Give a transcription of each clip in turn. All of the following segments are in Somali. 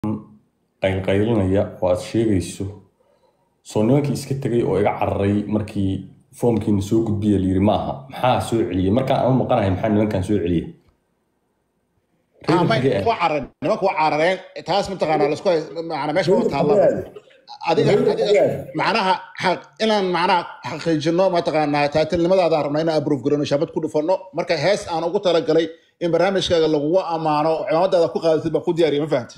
qaylqaylinaya oo aad sheegayso soo nimankii iska tegay oo iga cararay markii foomkiina soo gudbiya la yiri maaha maxaa soo celiyay markaan aan maqanahay maxaa nimankan soo celiyay ما هو عرض ما هو عرضين تاس منطقة على سكوي معنا مش هو تهلا هذه معناها حق إن معناها حق الجنة ما تقنا تاتل لماذا دار ماينا أبروف قرنا شابت كل فنو مركز هاس أنا قلت لك لي إن برامج كذا لو أمانة عماد هذا كوكا تبقى كود ياري ما فهمت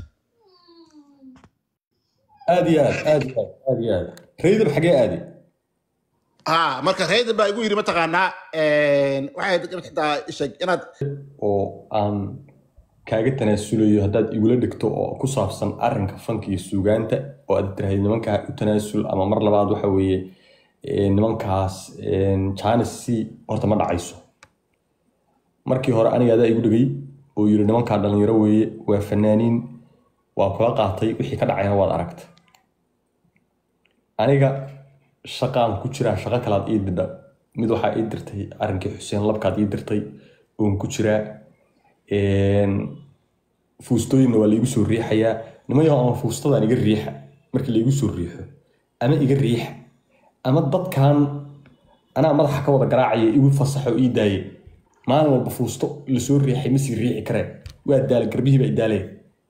آدي ريد الحاجة آدي مركز هيدا بقى يقول ما تقنا واحد حتى الشيء أنا oo aan kaaga tanaasulayo haddaad igula dhigto oo ku saabsan arrinka fanka iyo suugaanta oo aad tiraahdo nimankaa u tanaasul ama mar labaad waxa weeye nimankaas Chance horta ma dhacayso markii hore aniga adaa igu dhigay oo yiri nimankaa dhalinyaro weeye waa fanaaniin waa kula qaatay wixii ka dhacayna waad aragtay aniga shaqaan ku jira shaqo kalaad ii didda mid waxaa ii dirtay arrinkii Xuseen Labkaad ii dirtay oon ku jira fuustooyinna waa liigu soo riixayaa nimayo ama fuustadaan iga riixa markii liigu soo riixo ama iga riixa ama dadkan anaa madaxa ka wada garaacaya igu fasaxo ii daaye maalin walba fuusto la soo riixay ma sii riixi kareen waa daal garbihii baa idaaleen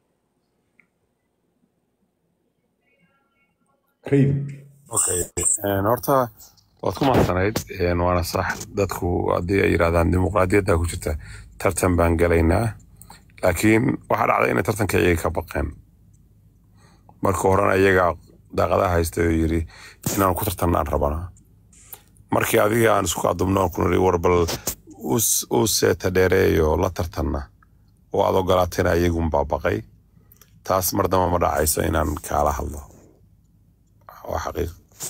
reyd okay horta waad ku mahadsanayd waana sax dadku haddii ay yiraahdaan dimuqraadiyadda ku jirta tartan baan galaynaa laakiin waxaa dhacday inay tartanka iyaga ka baqeen marka horena iyaga daaqadaha haystay oo yiri inaan ku tartannaan rabanaa markii adiga aan isku adubno ku niri warbal u seeta dheereeyo la tartanna oo aad ogolaateen iyagun baa baqay taas mar damba ma dhacayso inaan kaala hadlo waa xaqiiq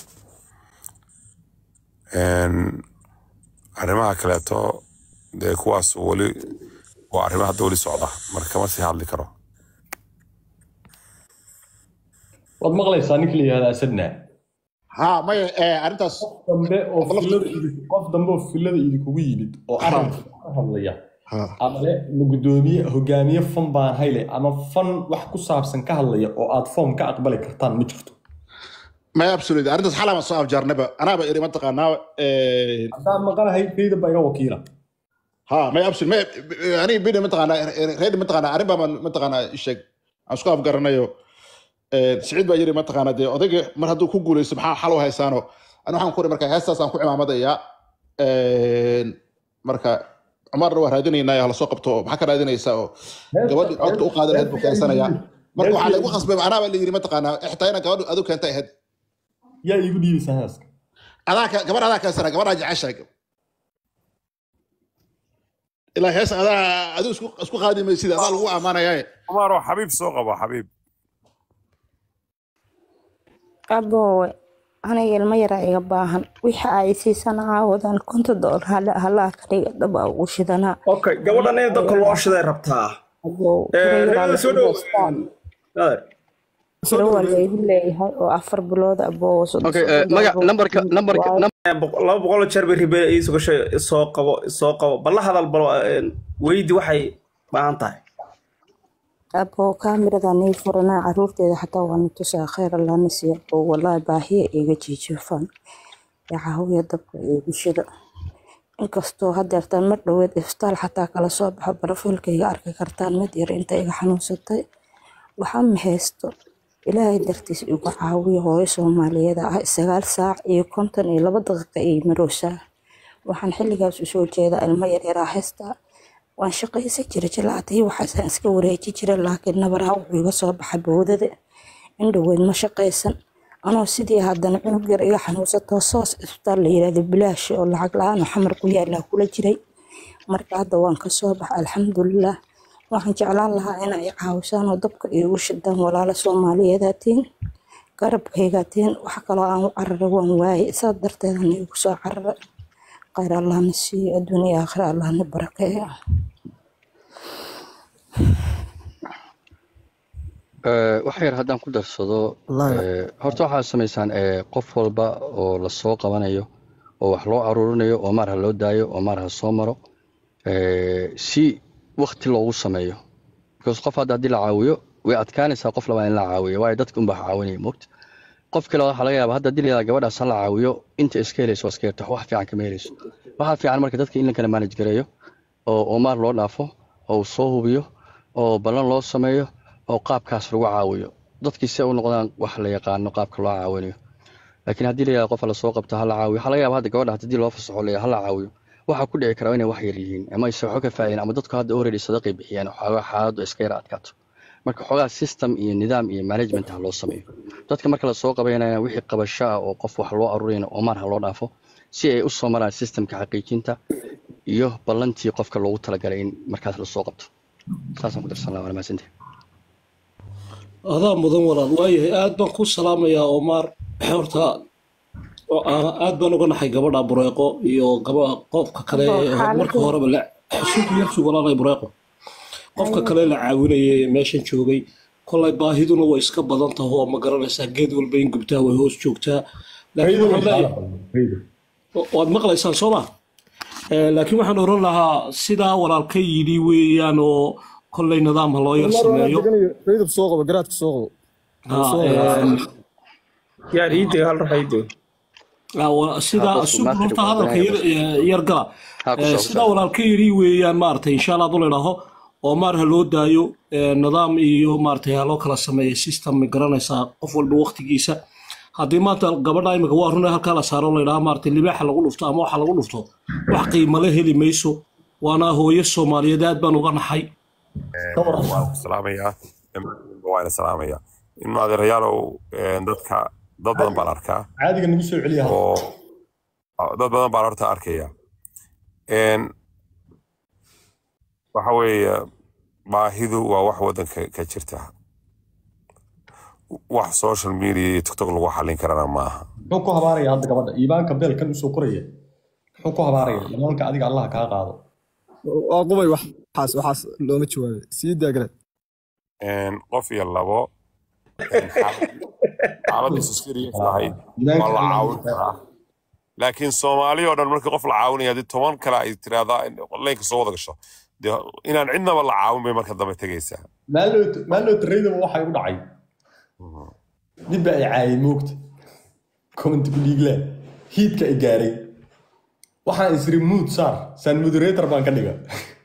arrimaha kaleeto dee kuwaas weli waa arrimaha hadda weli socda marka ma sii hadli karo waad maqlaysaa ninkii la yihahda asadna ما أنتس qof dambe oo filada idinkugu yimid oo arrinka ka hadlaya ama gudoomiye hogaamiye fan baan hayle ama fan wax ku saabsan ka hadlaya oo aad foom ka aqbali kartaan ma jirto ما absolutely أنتس حلا ما صاف جرنبه أنا بقري منطقة أنا hadaan maqanahay reyd baa iga wakiila ما absolutely ما يعني بيني منطقة أنا هذه منطقة أنا أربعة منطقة أنا الشيء أسقاف قرنيو سعيد بقري منطقة أنا دي أضيق من هدو كوجول سبحان حلو هيسانو أنا حن كوري مركز هسه سان كوعي مع مضيع مركز عمر وهرادني إنه على سوق بتوع حكى رادني يساو قبل عقد أقادر هاد بكرة سنة يا مركز على وقص أنا اللي يجري منطقة أنا احتاجنا قبل أدو كان تهد yaa igu dhiibay haaska هذاك قبل هذاك سنة قبل راجع عشرة إلا هيس هذا أدو اسكو خادم يصير هذا هو أمانة ياي عمر حبيب سوق أبو حبيب أبو أنا يلما يرى باهن ويحا سنة عاودان كنت دور هلا كريغ دبا وشدنا اوكي gabadhan ee dadka loo shiday rabtaa أبو soo dhow سلوى اللي leeyahay oo 4 bilood abo okay numberka 200 jeer bay ribe soo qabo bal hadal bal weydi waxay baahan tahay abo kaamiradan ay furana caruurteeda xataa waan tusaa khayr Allah nasiib oo wallahi baahiya iga jiijifan yahawiya dabka iyo bulshada inkastoo hadeertan mar dhaweed iftaal xataa kala soo baxo barafilkayga arki kartaan mid yar inta iga xanuunsatay waxaan mahaysto ilaahay dartiis igu caawiyo hooyo Soomaaliyeed ah 9 saac iyo 52 daqiiqo ay maroosaa waxaan xilligaas u soo jeedaa ilmo yar yar haysta waan shaqaysan jiray jalaatay waxaan iska wareeji jiray laakiin nabaraha wuxuu iga soo baxay boodada indhaweyn ma shaqaysan anoo sidii haddana cunug yar iga xanuunsato soos isbitaal la yiraahdo bilaash oo lacag la'aan xamar ku yaala kula jiray marka hadda waan ka soo baxay alxamdulillah waxaan jeclaan lahaa in ay caawisaan oo dabka igu shidaan walaalo Soomaaliyeedaatiin garabkaygatiin wax kale aan u cararo waan waayay isaga darteedan igu soo cararo khayr Allah nasiib adduunyo aakhira Allah na barakeeyo wax yar haddaan ku darsado horta waxaa samaysaan qof walba oo la soo qabanayo oo wax loo aruurinayo oo mar ha loo daayo oo mar ha soo maro si waqti loogu sameeyo because qof hadda haddii la caawiyo way adkaanaysaa qof labaa in la caawiyo waayo dadka unbaa caawinaya moogta qof kale waxaa laga yaabaa hadda haddii la yidhahdo gabadhaas ha la caawiyo inta iska helayso waa iska yarta wax fiican kama helayso waxaa fiican marka dadka in la kala manage gareeyo oo Omar loo dhaafo oo uu soo hubiyo oo ballan loo sameeyo oo qaabkaas lagu caawiyo dadkii si ay u noqdaan wax la yaqaano qaabka loo caawinayo laakiin haddii la yidhahdo qof la soo qabto ha la caawiyo waxaa laga yaabaa hadda gabadha haddii loo fasaxo la yidhahdo ha la caawiyo waxaa ku dhici karaa inay wax yar yihiin ama aysan waxba ka faa'iidin ama dadku hadda already sadaqay bixiyaan waxaa xaaladdu iska yara adkaato marka xogaa system iyo nidaam iyo management ha loo sameeyo dadka marka la soo qabaynaya wixii qabasho ah oo qof wax loo aruuriyana Omar ha loo dhaafo si ay u soo maraan systemka xaqiijinta iyo ballantii qofka loogu talagalay in markaas la soo qabto saasaan ku darsan lahaa mahadsantahay adaa mudan walaal waayahay aad baan ku salaamayaa Omar horta aad baan uga naxay gabadha Bureeqo iyo qofka kale marka horeba la xasuuq walaalay Bureeqo qofka kale la caawinayay meeshan joogay kolay baahiduna way iska badan tahay oo ma garanaysaa geed walba in gubtaa way hoos joogtaa laakiin waad maqlaysaan Soomaa laakiin waxaan oran lahaa sidaa walaalka yidhi weeyaan oo kolay nidaam loo yar sameeyo reedab soo qabo garaadka soo qabo yaa riiday hal raxayday sidaa suuqta hadalka yar gala sidaa walaalka yidhi weeyaan maartay insha Allah dul ilaaho Omar ha loo daayo nidaam iyo maartay ha loo kala sameeyo system garanaysaa qof walba waqtigiisa haddii maanta gabadha imika waa runay halkaa la saaro la yidhaha maartay libaaxa lagu dhufto ama waxa lagu dhufto wax qiimo la heli mayso waana hooyo Soomaaliyeed aad baan uga naxay waan salaamaya in adeerayaalow dadka dad badan baan arkaa caadiga nagu soo celiya oo dad badan baan horta arkaya waxa weeye baahidu waa wax wadanka ka jirta wax social media iyo TikTok lagu xalin karana maaha muxuu ku habaaraya hadda gabadha iibaanka beelkan u soo koraya muxuu ku habaaraya iibaanka adiga Allah ka qaado waa qubay waxaas looma jawaabay sii daagran qof iyo labo xaaladda iskariya tahay ma la caawin karaa laakiin Soomaali oo dhan markii qof la caawinayo hadii 10 kale ay tiraahdaa leenka soo wada gasho inaan cidnaba la caawin bay marka dambe tagaysaa maaloo tareydaba waxa igu dhacay dib ay caayay moogta comment biligle hiidka ay gaaray waxaan isri mood saar san moderator baan ka dhiga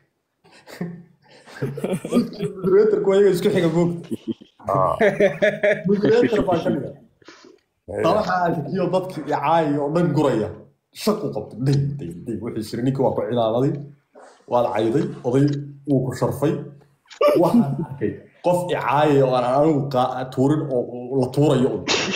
moderator ku ayaga isku xiga moogta moderator baan ka dhiga waxa ay kiyo dadkii caayay oo dhan guraya shaqo qabto day wixii isri ninka waa ku cilaamaday waa cayday oday uu ku sharfay waxaan arkay qof icaayay oo aan anigu tuurin oo la tuurayo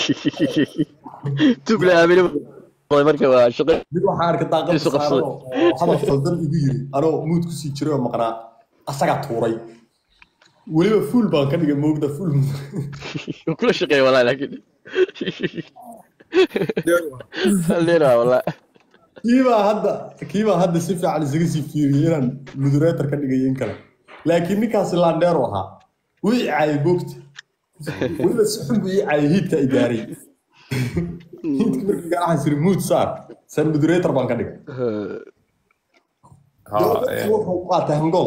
tugla aamina marka waa shaqo dib waxaan arkay daaqad saaro oo hadal faldan igu yiri anoo mood ku sii jiray oo maqnaa asaga tuuray waliba full baan ka dhigay moogda full kula shaqeey walaa laakiin leera walaa kiiba hadda si fiican isaga sii fiiriyay inaan moderator ka dhigay in kale laakiin ninkaas laandheer ahaa wii caay boogta waliba si xun buu caay hiidka ay gaaray hiidka markii gacan sir mood saar san moderator baan ka dhigay wuxuu qaatay hangol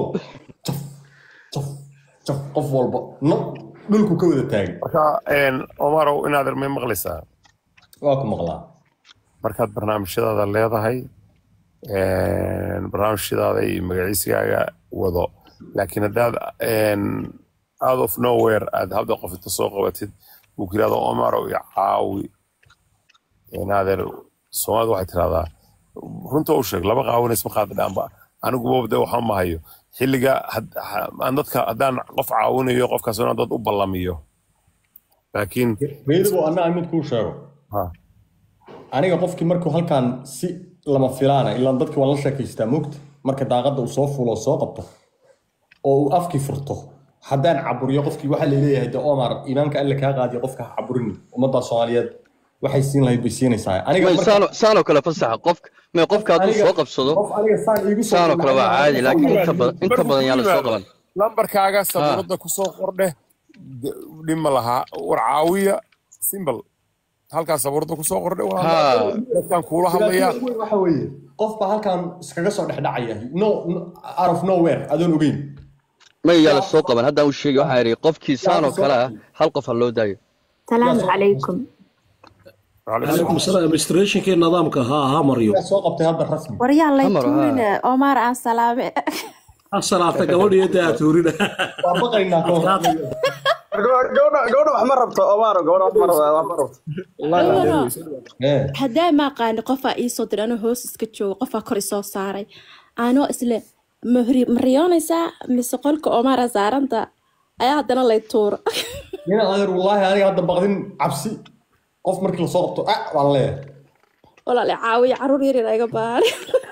jaf qof walba no dhulku ka wada taagay marka Omar inaad armay maqlaysaa waa ku maqlaa markaad barnaamijyadaada leedahay barnaamijyadaada iyo magaciisigaaga wado laakiin haddaad out of nowhere aad habda qof inta soo qabatid uu yiraahdo Omar iyo caawi inaadeer Soomaalidu waxay tiraahdaa runta u sheeg laba qaawanays ma qaad dhaanba anigu wabda waxaan ma hayo xilliga aan dadka haddaan qof caawinayo qofkaas inaan dad u ballamiyo laakiin meedo anaa mid ku sheego aniga qofkii markuu halkan si lama filaana ilaa dadka wala sheekaystaa moogta marka daaqada uu soo fuulo soo qabto oo uu afki furto haddaan caburiyo qofkii waxa la leeyahay de Omar iimaanka alla ka qaadiyo qofka caburin umada Soomaaliyeed waxay siin lahayd bay siinaysaa aniga saano kala fasaxa qofka hadduu soo qabsado saano kala waa caadi laakiin inta badan yaa la soo qaban lambarkaaga sabuurada ku soo qordhe dhima laha war caawiya simple halkaas sabuurada ku soo qordhe waa dadkan kuula hadlaya waxa weeye qofba halkan iskaga soo dhaxdhacaya no out of nowhere adoon ogeyn ما يلا السوق من هذا وش شيء وحيري قف كيسان وكلا هل قف اللو داي السلام عليكم. عليكم السلام. ادمنستريشن كي نظامك ها مريو سوق قبتي هذا الرسمي وريا الله يتورين عمر عن سلامة. الصلاة قبل يدا تورين وابقينا gabadha wax ma rabto Omar gabadha wax ma rabto والله حدا ما قان قفا إيصو درانو هوس إسكتشو قفا كوريسو ساري أنا إسلا مريونيسا مسقولك عمر زارنتا أيا هدنا الله يتور هنا غير والله أنا هذا بقدين عبسي قف مركي لصوقته والله لا عاوي عرور يري رايقة باري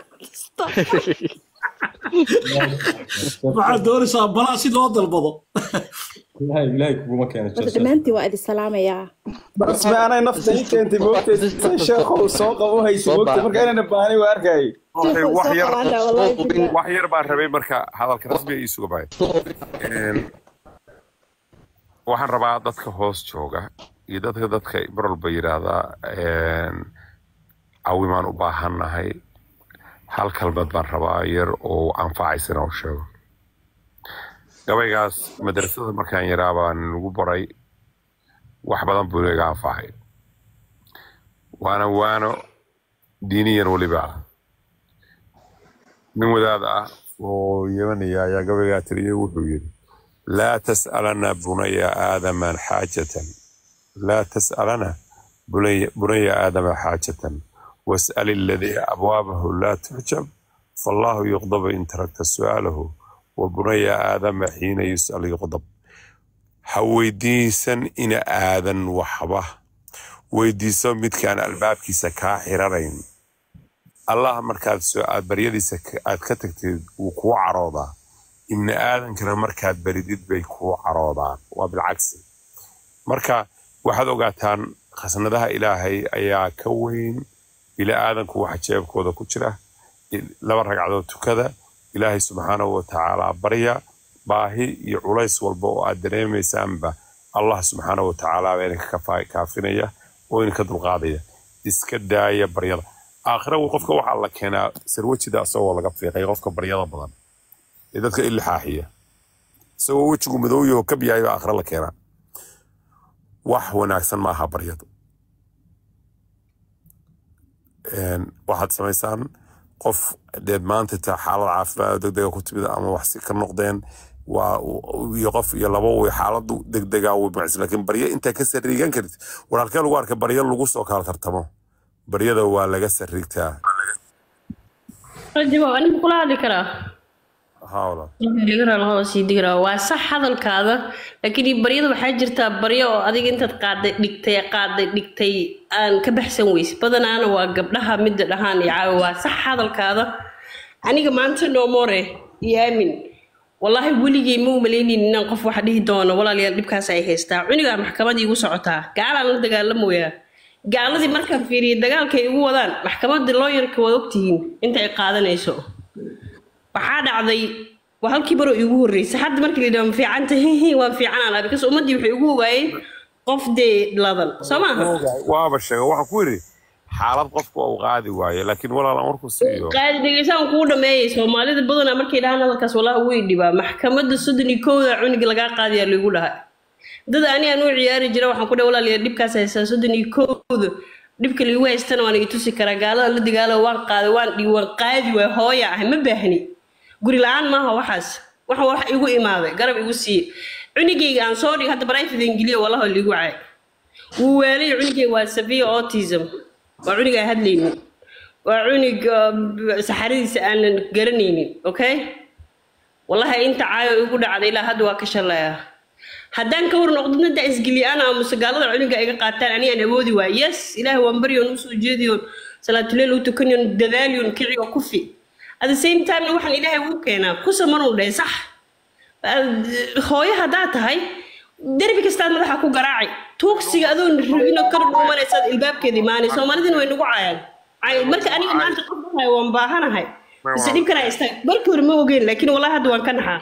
بعد دوري صار بلاسي لوض البضو إلهي كبو ما كانت بس دمانتي وقت السلامة يا بس ما أنا نفتي أنت موقت شيخ وسوق وهي سوق مركا أنا نباني وأركاي وحير بaan rabay marka hadalka rasmiga ii suga baay waxaan rabaa dadka hoos jooga iyo dadka barolba yiraahda caawimaan u baahanahay hal kalmad baan rabaa yar oo anfacaysan oo sheego gabaygaas madrasada markaan yaraa baan ugu baray wax badan buu iga anfacay waana diiniyan waliba من وذا ويمني يا قبل تري وحوي لا تسألنا بني آدم حاجة لا تسألنا بني آدم حاجة واسأل الذي أبوابه لا تحجب فالله يغضب إن تركت سؤاله وبني آدم حين يسأل يغضب حويديسا إن آذن وحبه ويديسا مد كان الباب كيسا كاحرين الله مركاد سؤال بريديسا aad ka tagtid wuu ku caroodaa in aadankana markaad baridid bay ku caroodaan waa bilcagsi marka waxaad ogaataan khasnadaha ilaahay ayaa ka weyn ila aadanku waxa jeebkooda ku jira laba ragcadood tukada ilaahay subhanahu wa ta'ala barya baahi iyo culays walba oo aad dareemaysaanba Allah subhanahu wa ta'ala baa ka kaafinaya oo in ka dulqaadaya iska daaya baryada آخره وقفك وحال لك هنا سروتش ده سوى لك في غير قفك برياضة بدن إذا تك إلا حاحية سوى وجهه مذويه وكبي أيوة آخر لك هنا وح ناكسن معها برياضة واحد سميسان قف ديد ما أنت حال العافية دق كنت بدأ أما وحسي كالنقدين ويقف يلبو حالته دق وبعث لكن بريا أنت كسر ريجان كرت ولا كان وارك بريا لجوس وكال كرتمه بريده waa laga sarigtaa rajimo ani kula hadli karaa hawla digra laho si digra waa sax hadalkaada laakiin bariyada waxa jirta bariyo oo adiga intaad qaaday dhigtay aan ka baxsan weys badanaana waa gabdhaha mid dhahaan yaaw waa sax hadalkaada aniga maanta no more yaamin wallahi weligay ma umaleeynin inaan qof wax dhihi doono walaalayaal dibkaas ay haystaa cuniga maxkamadda igu socotaa gaalaan la dagaalamooyaa gaaladii markaan fiiriyay dagaalka ay ugu wadaan maxkamadda lawyer-ka wada ogtihiin inta ay qaadanayso waxaa dhacday waa halkii baro igu horeysay hadda markii la yidhaahdo fiican tahay waan fiicanaa because ummadii waxay ugu ogaayeen qof dee ladan soo maaha waaba sheega waxa ku yiri xaalad qofku uu qaadi waayo laakiin walaalaan warku siiyo qaadi degeysaan ku dhameeyay Soomaalida badanaa markay dhahaan halkaas wallahi way dhibaa maxkamadda 31 cuniga laga qaadiyaa lagu dhahay dad ani aanu ciyaari jira waxaan ku dhaw walaaliya dibkaas haysaa 31 dibka liigu haystana waan i tusi karaa gaalada la dagaalo waan qaaday waan dhiwan qaadi way hooya ah ma baahni guri la'aan ma aha waxaas wax igu imaaday garab igu sii cunigayga aan soo dhig hadda barayfada ingiliya wallahi liigu caay wuu weelay cunigay waa severe autism waa cuniga hadlaynin waa cuniga saxaridiisa aan garanaynin okay wallahi inta caayo igu dhacday ilaa hadda waa ka shalayaa haddaan ka war noqdona da isgiliyaan ama sagaalada cuniga iga qaataan ani aan awoodi waa yes ilaahay waan bariyoon u soo jeediyoon salaatuleel u tukaniyoon dadaaliyoon kiciyo kufi at the same time waxaan ilaahay ugu keenaa ku samanuu dhahay sax hooyo haddaa tahay derbi kastaad madaxa ku garaacay tuugsiga adoon rabino kar dhuumanaysaad ilbaabkeeda imaanay soomaalidina way nagu caayaan marka aniga maanta qofkahay waan baahanahay bas dhibkana istaa barkii hore ma ogeyn laakiin wallahi hadda waan ka naxaa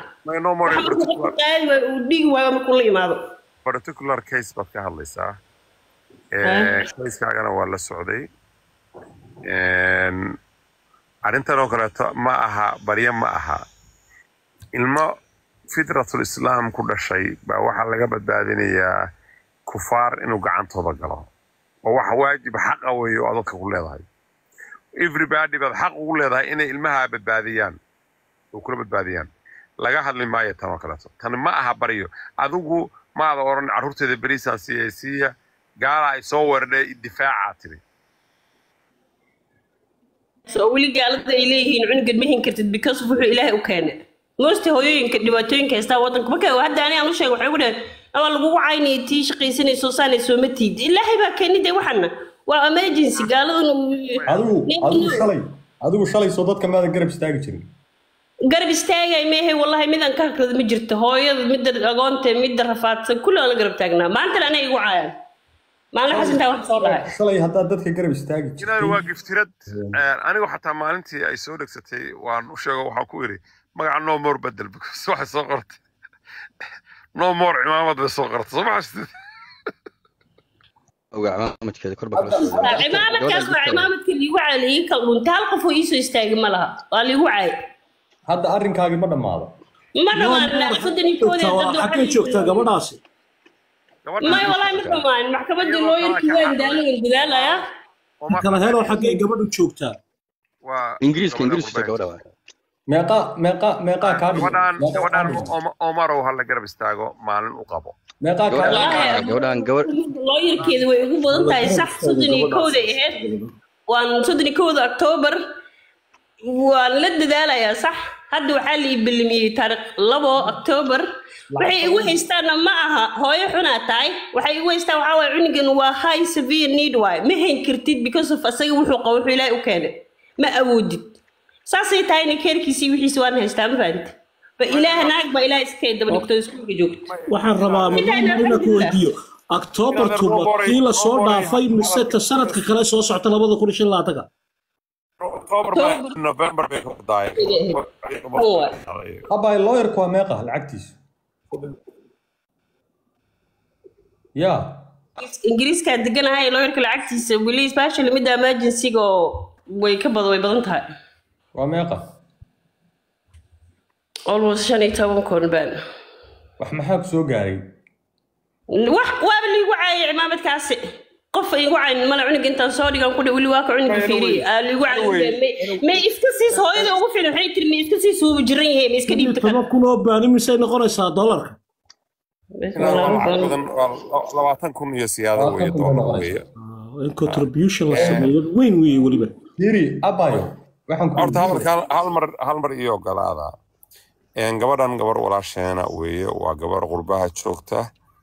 particular case baad ka hadlaysaa case-kaagana waa la socday arrintan oo kaleeto ma aha barya ma aha ilmo fitratul islaam ku dhashay baa waxaa laga badbaadinayaa kufaar inuu gacantooda galo oo wax waajib xaqa weeye oo dadka ku leedahay everybody baad xaq ugu leedahay inay ilmaha badbaadiyaan oo kula badbaadiyaan laga hadli maayo tan oo kaleeto tan ma aha baryo adigu maada oran carruurteeda beriisaan siyaasiya gaala ay soo weerareen difaaca tiri soo weli gaalada ay leeyihiin cunugan ma hin kartid because wuxuu ilaahay u keenay moosta hooyooyinka dhibaatooyinka haysta waddanka marka hadda aniga aan u sheegay waxay ugu dhahay ama lagugu caynay tii shaqaysanayso saanayso ma tiid ilaahay baa keenay waxana waa emergency gaaladuna adigu shalay soo dadka maada garab istaagi jirin garab istaagay meehay wallahi midaan ka hakrada ma jirto hooyada midda agoonta midda rafaadsan kulli la garab taagnaa maanta anay igu caayaan maalin xasantaa wax soo dhahay shalay hadda dadka garab istaagi jirtay inaan waa giftirad anigu xataa maalintii ay soo dhagsatay waan u sheego waxaan ku iri magaca no more bedel because waxa soo qortay no more cimaamad bay soo qortay soo maxay cimaamad korba cimaamad liigu caayay kalluunta hal qof oo iisoo istaagi ma laha waa liigu caayay hadda arrinkaagi ma dhamaado ma dhamaado xagee joogtaa gabadhaasi may wallahi ma dhamaan maxkamadda looyarkii waan daalaya kala helo xagee gabadhu joogtaa waa ingiriiska gabadha meeqa ka gabadhan Omaro hal la garab istaago maalin u qabo meeqa ka looyarkeedu way ugu badan tahay sax 31 ahayd waan 31 October waan la dadaalayaa sax hadda waxaa la iiblimiyay taariikh 2 October waxay igu haystaan ma aha hooyo xuna tahay waxay igu haystaan waxa way cunigan waa high severe need way ma hayn kartid because of asaga wuxuu qabo wuxuu ilaahay u keenay ma awoodid saasay tahay in keerkiisii wixiisa waan haystaa ma fahanti ba ilaahay naag ba ilaahay iska daba dhigto isku joogto waxaan rabaa inaan ku weydiiyo October kii la soo dhaafay mise sanadka kale soo socota 2025 October November bay ku daay abay lawyer ku meeqa lacagtiis ya ingiriiska deganahay lawyerka lacagtiisa wili special mid emergency go way badan tahay waa meeqa almost 15 kun baan wax maxaa ku soo gaaray wax waa liigu caayay cimaamadaasi qof igu cayn mala cunug intaan soo dhigan ku wili waa ka cunug fiiri liigu caayay ma iska siis hooyada ugu fiican waxay tiri ma iska siis uu jiran yahay ma iska dhiibta kana kun oo baan imisay noqonaysaa dollarka 20,000 iyo siyaado weeye dollar weeye contribution la sameeyo weyn weeye waliba fiiri abayo waxaan ku horta hal mar iyo galaada gabadhan gabar walaasheena weeye waa gabar qurbaha joogta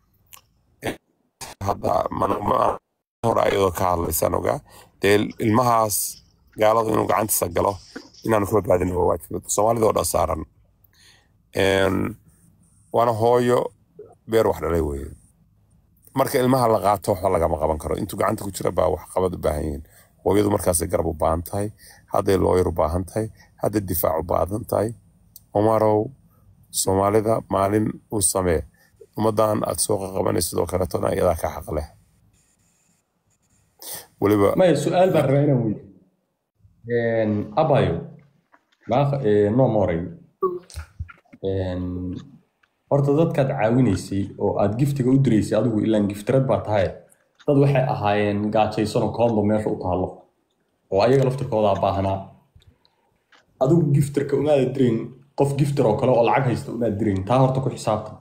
hadda hore ayadoo ka hadlaysan ogaa dee ilmahaas gaaladu inuu gacantiisa galo inaanu ka badbaadin waa waajib soomaalida oo dhan saaran waana hooyo beer wax dhalay weeye marka ilmaha la qaato waxba lagama qaban karo intuu gacanta ku jira baa wax qabad u baahan yihiin hooyadu markaasay garab u baahan tahay hadday looyar u baahan tahay hadday difaac u baahan tahay Omarow Soomaalida maalin u samee ummadan aad soo qabanayso sidoo kale toona iyada ka xaq leh waliba ma su'aal baan rabaa inaan weydiiyo abayo no more horta dadkaad caawinaysay oo aad giftiga u diraysay adigu ilaan giftirad baa tahay dad waxay ahaayeen gaajaysan oo koombo meesha u taalo oo ayaga laftirkooda baahanaa adigu giftirka umaada dirin qof giftir oo kale oo lacag haysta umaada dirin taa horta ku xisaabtan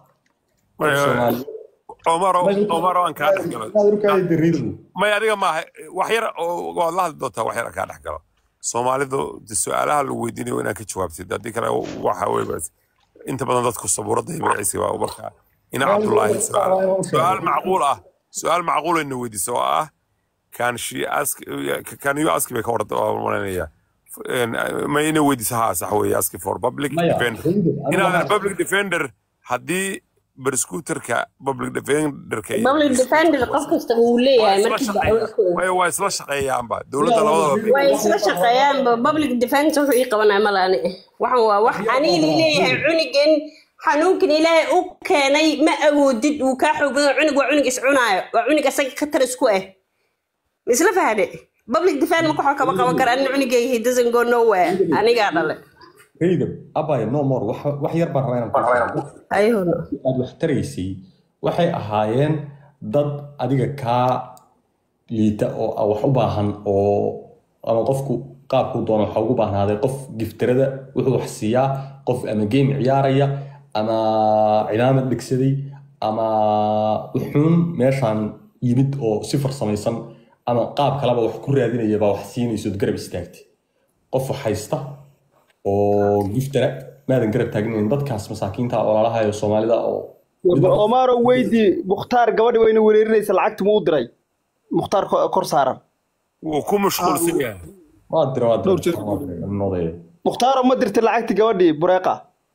Omaro aan kaa dhexgalo may adiga maaha wax yar waad la hadli doontaa wax yar kaa dhexgalo Soomaalidu su'aalaha lagu weydiinayo inaad ka jawaabtid haddii kale waxa weeye inta badan dadku sabuurada hibaysi waa marka ina Cabdullaahi su'aal macquul ah weydiiso ah can you ask me ka warda maranaya ma ina weydiisaha sax weeye ask for public defender ina public defender haddii berskuuterka public defender qof kasta uu leeyahay markii way isla shaqeeyaan ba dawladda labadaba way isla shaqeeyaan public defense wuxuu qabanay malaani waxan waa wax aniga leeyahay cunigan xanuunkan ilaahay u keenay ma awoodid uu ka xoogay cunug waa cunug is cunaayo waa cunug asaga khatar isku ah isla fahade public defense ma ka qaban karaa cunugay he doesn't go nowhere aniga dhale kaydab abaya no more wax yar baan rabaa inaan ku sheego ayuuna aad wax taraysay waxay ahaayeen dad adiga kaa liita oo wax u baahan oo ama qofku qaabku doono waxa ugu baahnaaday qof giftirada wuxuu wax siiyaa qof ama game ciyaaraya ama ciidamad dhigsaday ama wuxuun meeshaan yimid oo si farsamaysan ama qaab kaleba wax ku raadinaya baa wax siinayso garab istaagtay qof wax haysta oo giftara maadan garab taagnayn dadkaas masaakiinta walaalaha ee Soomaalida oo Omar weydi Mukhtaar gabadhi wayna wereerinaysa lacagta mu diray Mukhtaar kor saaran wuu ku mashquulsan yahay waa diray Mukhtaar ma dirtay lacagta gabadhi bureeqa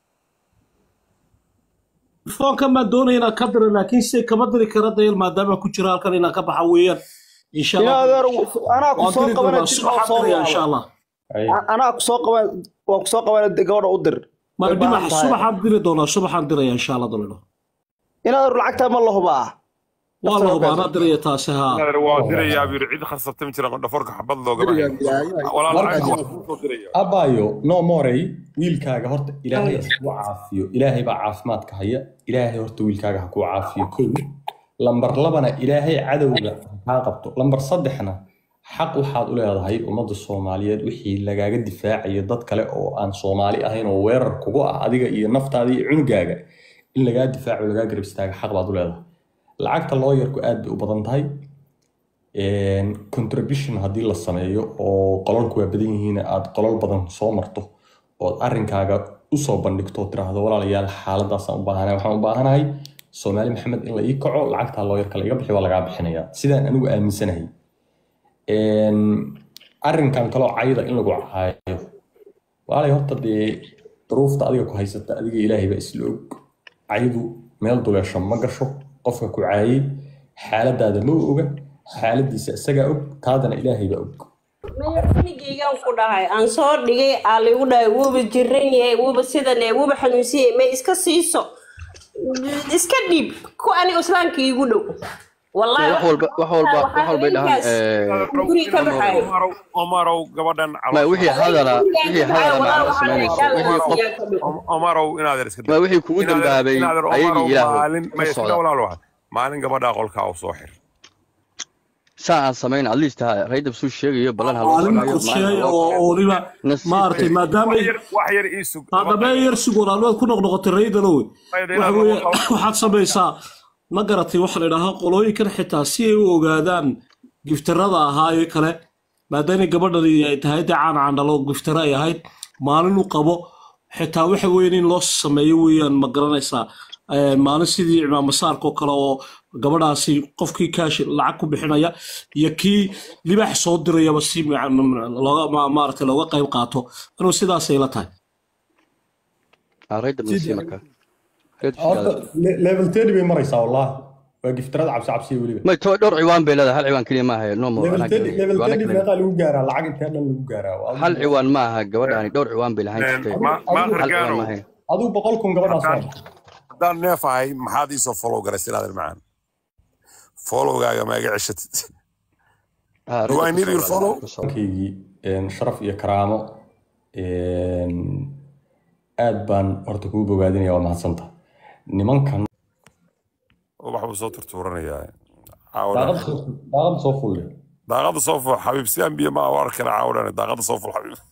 foonka ma doonayna ka diro laakiin si kama diri kara dayl maadaama ku jira halkan ina ka baxa weeyaan insha Allah ana ku soo qabanay insha Allah ana ku soo qaban waa ku soo qabanay gabadha u dir ma dhima subaxan diri doona subaxan diraya insha Allah doona ina lacagta ma lahubaa والله ما أدري يا تاسها وادري يا بير عيد خاصة تمشي قد فرق حبض له قبل ولا أبايو نو موري ويل كاجا هرت إلهي هو عافيو إلهي بعاف مات كهيا إلهي هرت ويل كاجا هكو عافيو كل لمبر لبنا إلهي عدو عاقبته لمبر صدحنا حق وحاد ولا هذا هي ومضى الصوماليات وحي لجاج الدفاع يضد كلا أو عن صومالي أهين ووير كوجا هذه النفط هذه عنجاجة إلا جا دفاع ولا جا قرب استاج حق بعض ولا هذا lacagta lawyerku aad u badan tahay contribution haddii la sameeyo oo qolalku waa badan yihiin aad qolal badan soo marto oo arrinkaaga u soo bandhigto tiraahdo walaalayaal xaaladaas aan u baahanahay waxaan u baahanahay Soomaali Maxamed in la ii kaco lacagta lawyerka laga bixiyo waa laga bixinayaa sidaan anigu aaminsanahay arrinkan kale oo cayda in lagu caayo walaalay horta dee duruufta adiga ku haysata adiga Ilaahay ba isla og caydu meel duleesho ma gasho qofka ku caayay xaaladaada ma oga xaaladiisa isaga og taadana Ilaahay ba og meerfinigiigan ku dhahay aan soo dhigay aaligu dhahay wuuba jiran yahay wuuba sidan wuuba xanuunsiye ma iska siiso iska dhib ku ani islaamka igu dhow wallahi wax walba dhahan guri ka baxay Omarow gabadhan ma wixii hadala ma sameynayso Omarow inaad iska ma wixii kugu dambaabay ayagii Ilaahay maalin gabadha qolka oo soo xir saan sameyn at least raydab suu sheegayo balan hal oo liba ma artay maadaama wax yar isug hadaba yar sugoolaad ku noqnoqotay raydalow waxaad samaysaa ma garatay waxa la yiraahdo qolooyinkan xitaa si ay u ogaadaan giftarada ahaa kale maadaama gabadhani ay tahay caan dhalo giftara ay ahayd maalin u qabo xitaa waxa weyn in loo sameeyo weeyaan ma garanaysaa maalin sidii imaam masaarko kale oo gabadhaasi qofkii kaash lacag ku bixinaya iyo kii libax soo dirayaba si looga maartay looga qayb qaato inuu sidaas ay la tahay raydab marka level 10 bay maraysaa wallahi waa giftarada cabsi waliba ma to dhor ciwaan bay leedahay hal ciwaan kaliya ma aha no more level 10 meeqa lagu gaaraa lacag inta dhan lagu gaaraa hal ciwaan ma aha gabadhaani dhor ciwaan bay lahayn jirtay aduu 100,000 gabadhaas hadaan neefahay maxaad ii soo follow garaysa inaad macaan followgaaga ma iga ceshatid do I need your follow sharaf iyo karaamo aad baan horta kugu bogaadinaya waa mahadsantahay nimankan waxuu soo turtuuranayaa daaqada soo fulle daaqada soo ful xabiib si ambiya ma u arkana caawdana daaqada soo ful xabiib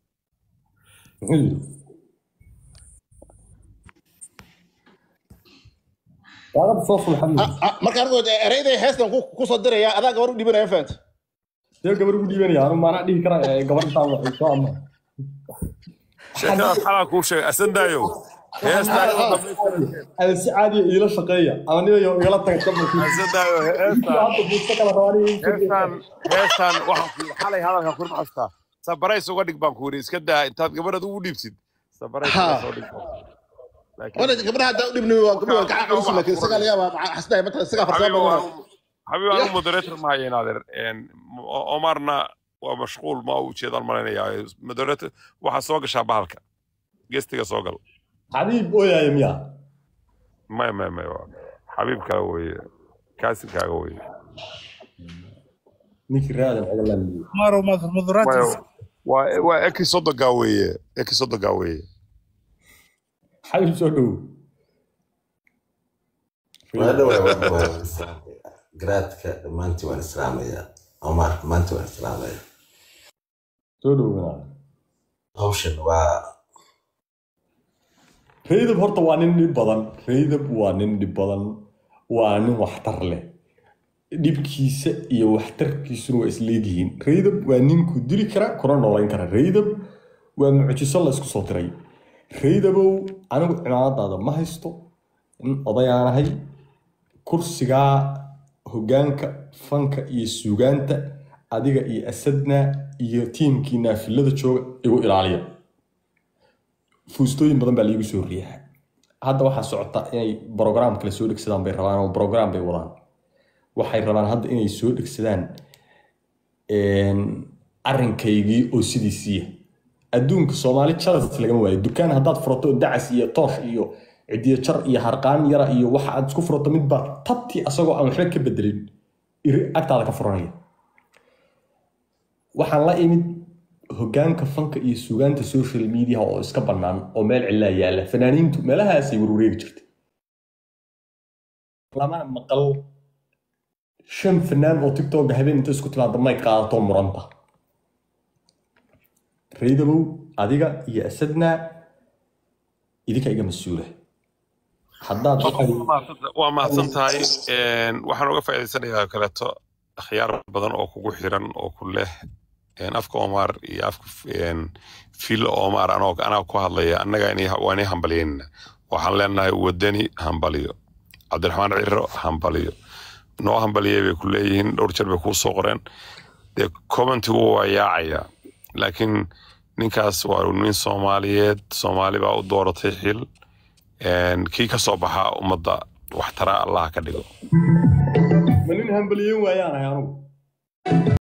daaqada soo ful xabiib marka anigu ereyday heestan ku soo diraya adaa gabar u dhibanaya faant sidee gabar ugu dhibanaya anu maanaa dhihi karaa gabar intaan waxay soo ama sheekadaas xalaa kuu sheegay asandaayo هذا سعادي إلى شقية أنا نيجي يلا تكتب هستان واحد حالي هذا كفر معستا سبراي سوق ديك بانكوريس كده أنت قبل هذا وديبسيد سبراي سوق ديك وأنا قبل هذا وديبني وقبل كعكس لكن سقى لي حسنا مثلا سقى فرصة حبيبي أنا مودريتر معي نادر إن عمرنا ومشغول ما هو شيء ضل مرينا مودريتر واحد سوق شعب هالك جستي سوقل حبيب ويا يميا ما حبيب كاوي كاسب كاوي نيك رادم عقلنا مارو مذرات وأكيد صدق قوية أكيد صدق قوية حبيب سودو هذا قراتك ما أنت والإسلامية عمر ما أنت والإسلامية سودو هوشن ريدب هرتا waa nin dhib badan Reydab waa nin dhib badan waa nin waxtar leh dhibkiisa iyo waxtarkiisuna waa isleeyihiin Reydab waa ninku dili kara kuna noolayn kara Reydab waa mucjiso la isku soo diray Reydabow anigu cimaamadaada ma haysto in odayaanahay kursiga hogaanka fanka iyo suugaanta adiga iyo asadna iyo tiimkiina filada jooga igu ilaaliya fuustooyin badan baa liigu soo riixay hadda waxa socota inay program kale soo dhigsadaan bay rabaan oo program bay wadaan waxay rabaan hadda inay soo dhigsadaan arrinkaygii oo sidiisii adduunka Soomaali charity laga waayo dukaan haddaad furato dacas iyo toosh iyo cidiyo jar iyo harqaan yara iyo waxa aad isku furato midba tabti asagoo aan waxba ka bedelin agtaada ka furanaya waxaan la imid hogaanka fanka iyo suugaanta social media oo iska banaan oo meel cilla yaala fanaaniintu meelahaas ay wareegi jirtay lama maqal shan fanaan oo TikTok habeen inta isku timaado may qaadato muranta Reydabow adiga iyo asadna idinka iga mas'uula haddaad waa mahadsantahay waxaan uga faa'iideysanayaa kaleeto akhyaar badan oo kugu xiran oo ku leh afka Omar iyo afka fil Omar anaa ku hadlaya annaga waani hambaliyeen waxaan leenahay wadani hambaliyo Cabdiraxmaan Ciro hambaliyo noo hambaliyay bay ku leeyihiin dhowr jeer bay ku soo qoreen de comment waa yaacaya laakiin ninkaas waa nin Soomaaliyeed Soomaali baa u dooratay xil kii ka soo baxa ummadda wax tara Allah ka dhigo manin hambaliyeen waayaan anigu